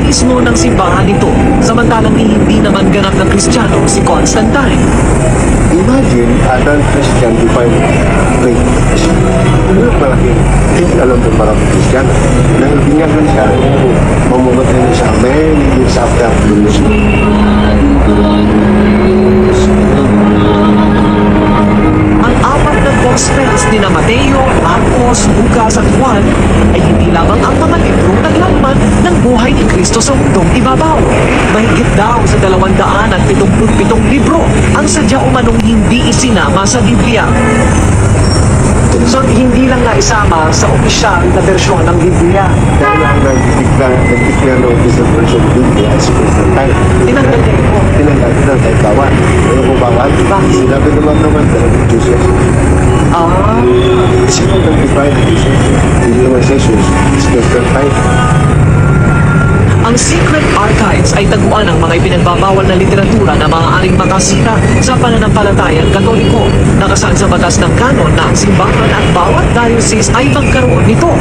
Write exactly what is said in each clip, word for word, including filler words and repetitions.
mismo ng simbahan nito, samantalang hindi naman ganap na Kristiyano si Constantine. Imagine, a non-Christian define faith. Ano yung malaki? Hindi alam ng maraming Christian. Dahil binyagan siya, mamumatay na siya many years after revolution. Ang apat na Gospels ni na Mateo, Marcos, Lucas at Juan ay hindi lamang ang mga librong naglalaman ng buhay ni Kristo sa mundong ibabaw. Mahigit daw sa dalawang daan at pitungput pitong libro ang sadya umanong hindi isinama sa Biblia. So, hindi lang na isama sa opisyal na bersyon ng Biblia. Dahil ang nag-declare, nag-declare ng official version of Biblia ay si Constantine. Tinanggal niya ito. Tinanggal ito ng kahit bawal. Ano kung bawal? Sinabi naman naman talaga ng Jesus. Ah, Sino nag-define ng Jesus? Hindi naman si Jesus. Si Constantine. ang secret archives ay taguan ng mga ipinagbabawal na literatura na maaaring makasira sa pananampalatayang Katoliko. Nakasaad sa batas ng kanon na ang simbahan at bawat diocese ay magkaroon nito.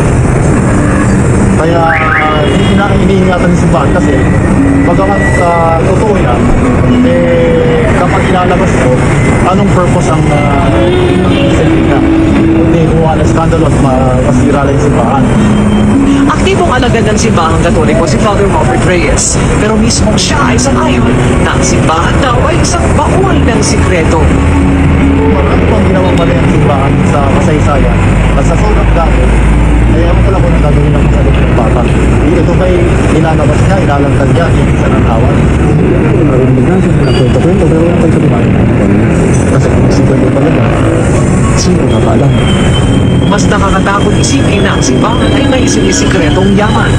Kaya uh, ina iniingatan ng simbahan kasi bagamat sa uh, totoo yan, eh, kapag ilalabas ko, anong purpose ang uh, selling na? Hindi kuha na skandalo at ma- masira lang yung simbahan. Aktibong alagad ng simbahang Katoliko si Father Robert Reyes, pero mismo siya ay sangayon na ang simbahan daw ay isang baul ng sikreto. Ano pang ginawang mali ang simbahan sa kasaysayan at sa sobrang dami, ay ako pala kung nagagawin ng masalot ng bata. Ito ba'y ilalabas niya, ilalantad niya, yung isa ng tawad? Narinig na siya, nagkwento-kwento, pero wala tayo sa diba? Kasi kung isikwento talaga, sino nakakaalam? Mas nakakatakot isipin na ang simbahan ay may sinisikretong yaman.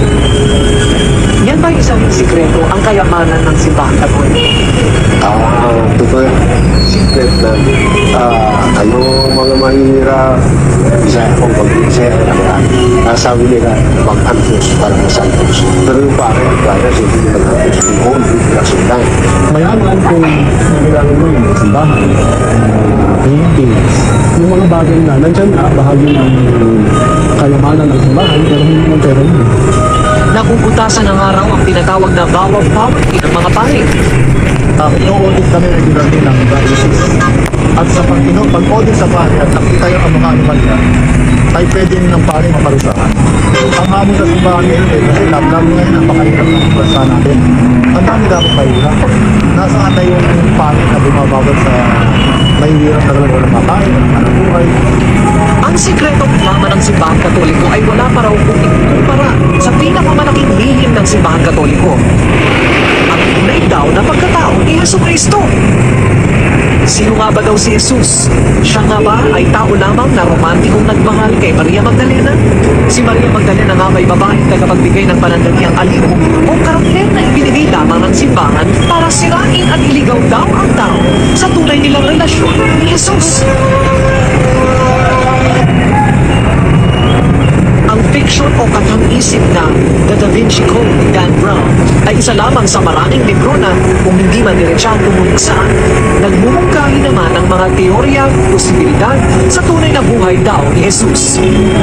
Yan ba isang sikreto ang kayamanan ng simbahan Katoliko? Ah, totoo yan. Secret na ah, kayo mga mahihirap, isa akong pag-isa ang nasabi nila mag-antos para masantos. Pero yung pare, kaya siya hindi mag-antos yung whole Constantine. Mayaman kung nagilalo mo yung simbahan, paintings, yung mga bagay na nandyan na, bahagi ng kayamanan ng simbahan, pero hindi mo pera yun. Nakubutasan ng araw ang tinatawag na vow of poverty ng mga pare. Uh, ino-audit kami regularly ng diocese. At sa pag ino pag-audit sa pare at nakita yung ang mga anomalya, ay pwede ng pare maparusahan. Ang hamon sa simbahan ngayon eh, kasi lab-lab ngayon ang pakahirap ng bansa natin. Ang dami dapat mahirap. Nasaan na yung pare na bumabawal sa mahihirap na talaga walang makain, walang buhay. Ang sikretong yaman ng simbahang Katoliko ay wala pa raw kung ikumpara sa pinakamalaking lihim ng simbahang Katoliko. Ang tunay daw na pagkatao ni Jesucristo. Sino nga ba daw si Jesus? Siya nga ba ay tao lamang na romantikong nagmahal kay Maria Magdalena? Si Maria Magdalena nga ba'y babaeng tagapagbigay ng panandaliang aliw o karakter na ibinigay lamang ng simbahan para sirain at iligaw daw ang tao sa tunay nilang relasyon ni Jesus? Ang fiction o katang-isip na The Da Vinci Code ni Dan Brown ay isa lamang sa maraming libro na kung hindi man diretsang tumuligsaan, nagmumungkahi naman ang mga teorya, posibilidad sa tunay na buhay daw ni Jesus.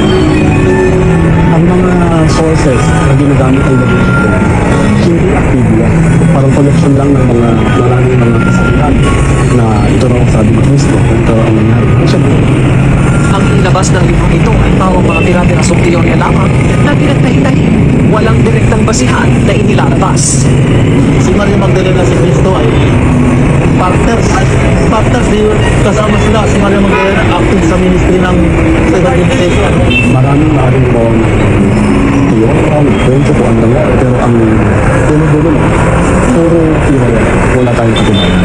Ang mga sources na ginagamit ang gabinete ko, hindi Biblia. Parang collection lang ng mga maraming mga kasabihan na ito raw sabi ni Cristo, ito ang nangyari. Siyempre, Ang inilabas ng libro ito ay pawang mga tira-tirasong teorya lamang na pinagtahi-tahi, walang direktang basihan na inilalabas. si Maria Magdalena si Cristo ay partners. Partners, di kasama sila. Si Maria Magdalena active sa ministry ng evangelization. Maraming maraming po teorya, kwento po ang nangyari. Pero ang tulo-dulo na, puro teorya. Wala tayong katubayan.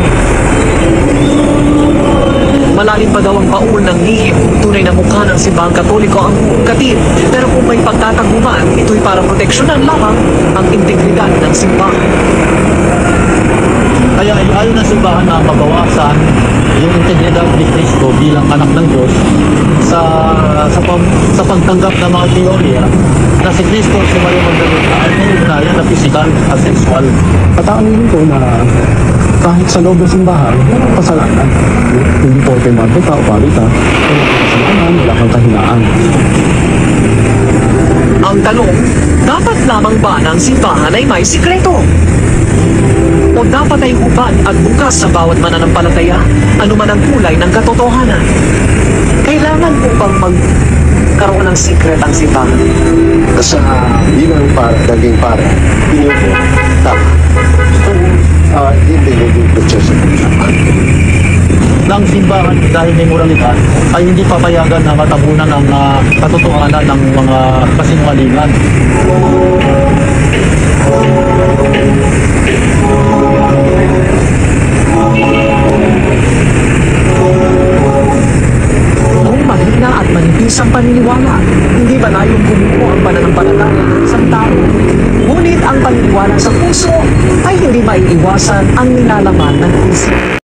Malalim pa daw ang baul ng lihim, tunay na mukha ng simbahang Katoliko ang katid. Pero kung may pagtataguman, ito'y para proteksyonan lamang ang integridad ng simbahan. Kaya ay ayaw ng simbahan na mabawasan yung integridad ni Cristo bilang anak ng Diyos sa sa, pag, sa pagtanggap ng mga teorya na si Cristo si Maria Magdalena ay nilunayan na physical at sexual. Patangin ko na kahit sa loob ng simbahan, walang kasalanan. Hindi po kayo matuta o parita, wala kang kasalanan, wala kang kahinaan. Ang tanong, dapat lamang ba ng simbahan ay may sikreto? O dapat ay hubad at bukas sa bawat mananampalataya, anuman ang kulay ng katotohanan? Kailangan po bang magkaroon ng secret ang simbahan? Sa bilang para, naging para, yun po, tama. Kung uh, hindi naging proseso ng simbahan dahil may moralidad ay hindi papayagan na matabunan ang uh, katotohanan ng mga kasinungalingan. Kung mahina at manipis ang paniniwala, hindi ba layong bumuo ang pananampalataya ng isang tao? Ngunit ang paniniwala sa puso ay hindi maiiwasan ang nilalaman ng isip.